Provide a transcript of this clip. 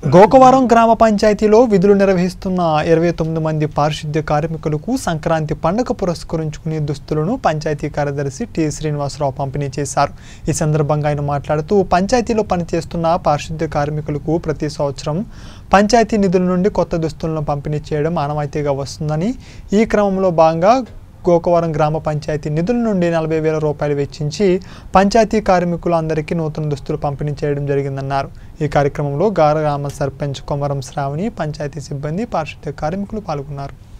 గోకవరం గ్రామ పంచాయతీలో విధులు నిర్వహిస్తున్న 29 మంది పారిశుద్ధ్య కార్మికులకు సంక్రాంతి పండుగ పురస్కరించుకునే దుస్తులను పంచాయతీ కార్యదర్శి టి శ్రీనివాసరావు పంపిణీ చేశారు. ఈ సందర్భంగా ఆయన మాట్లాడుతూ పంచాయతీలో పనిచేస్తున్న పారిశుద్ధ్య కార్మికులకు ప్రతి సంవత్సరం పంచాయతీ నిధుల నుండి కొత్త దుస్తులను పంపిణీ చేయడం ఆనవాయితీగా వస్తుందని, ఈ క్రమంలో భాగంగా గోకవరం గ్రామ పంచాయతీ నిధుల నుండి 40,000 రూపాయలు వెచ్చించి పంచాయతీ కార్మికులందరికీ నూతన దుస్తులు పంపిణీ చేయడం జరిగిందన్నారు. ఈ కార్యక్రమంలో గ్రామ సర్పంచ్ కొమరం శ్రావణి, పంచాయతీ సిబ్బంది, పారిశుద్ధ్య కార్మికులు పాల్గొన్నారు.